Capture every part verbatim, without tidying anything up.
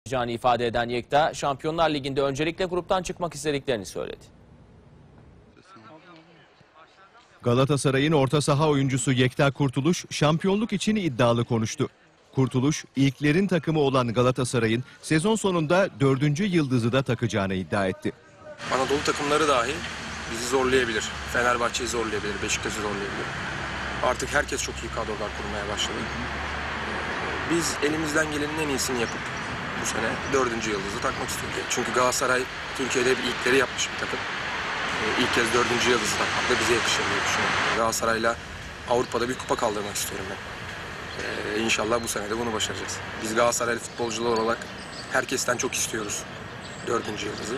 yapacağını ifade eden Yekta, Şampiyonlar Ligi'nde öncelikle gruptan çıkmak istediklerini söyledi. Galatasaray'ın orta saha oyuncusu Yekta Kurtuluş şampiyonluk için iddialı konuştu. Kurtuluş, ilklerin takımı olan Galatasaray'ın sezon sonunda dördüncü yıldızı da takacağını iddia etti. Anadolu takımları dahi bizi zorlayabilir. Fenerbahçe'yi zorlayabilir, Beşiktaş'ı zorlayabilir. Artık herkes çok iyi kadrolar kurmaya başladı. Biz elimizden gelenin en iyisini yapıp bu sene dördüncü yıldızı takmak istiyoruz. Çünkü Galatasaray Türkiye'de bir ilkleri yapmış bir takım. İlk kez dördüncü yıldızı takmak da bize yakışır diye düşünüyorum. Galatasaray'la Avrupa'da bir kupa kaldırmak istiyorum ben. Ee, İnşallah bu sene de bunu başaracağız. Biz Galatasaraylı futbolcular olarak herkesten çok istiyoruz dördüncü yıldızı.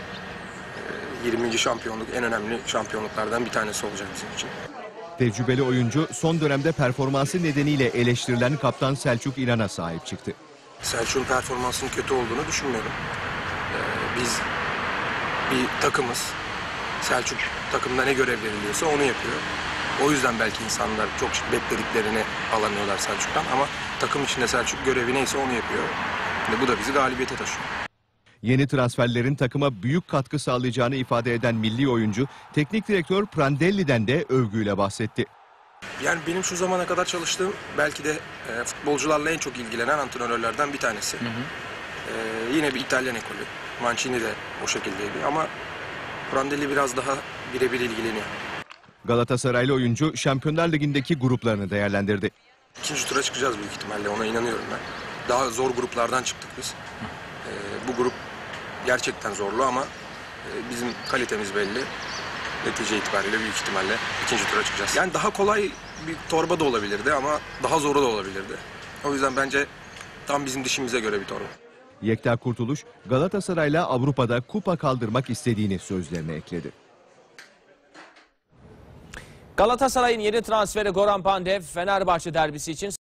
Ee, yirminci şampiyonluk en önemli şampiyonluklardan bir tanesi olacak bizim için. Tecrübeli oyuncu son dönemde performansı nedeniyle eleştirilen kaptan Selçuk İnan'a sahip çıktı. Selçuk'un performansının kötü olduğunu düşünmüyorum. Ee, biz bir takımız. Selçuk takımda ne görev veriliyorsa onu yapıyor. O yüzden belki insanlar çok beklediklerini alamıyorlar Selçuk'tan ama takım içinde Selçuk görevi neyse onu yapıyor. Ve bu da bizi galibiyete taşıyor. Yeni transferlerin takıma büyük katkı sağlayacağını ifade eden milli oyuncu, teknik direktör Prandelli'den de övgüyle bahsetti. Yani benim şu zamana kadar çalıştığım belki de e, futbolcularla en çok ilgilenen antrenörlerden bir tanesi. Hı hı. E, yine bir İtalyan ekolü. Mancini de o şekildeydi ama Prandelli biraz daha birebir ilgileniyor. Galatasaraylı oyuncu Şampiyonlar Ligi'ndeki gruplarını değerlendirdi. İkinci tura çıkacağız büyük ihtimalle, ona inanıyorum ben. Daha zor gruplardan çıktık biz. E, bu grup gerçekten zorlu ama e, bizim kalitemiz belli. Netice itibariyle büyük ihtimalle ikinci tura çıkacağız. Yani daha kolay bir torba da olabilirdi ama daha zoru da olabilirdi. O yüzden bence tam bizim dişimize göre bir torba. Yekta Kurtuluş, Galatasaray'la Avrupa'da kupa kaldırmak istediğini sözlerine ekledi. Galatasaray'ın yeni transferi Goran Pandev, Fenerbahçe derbisi için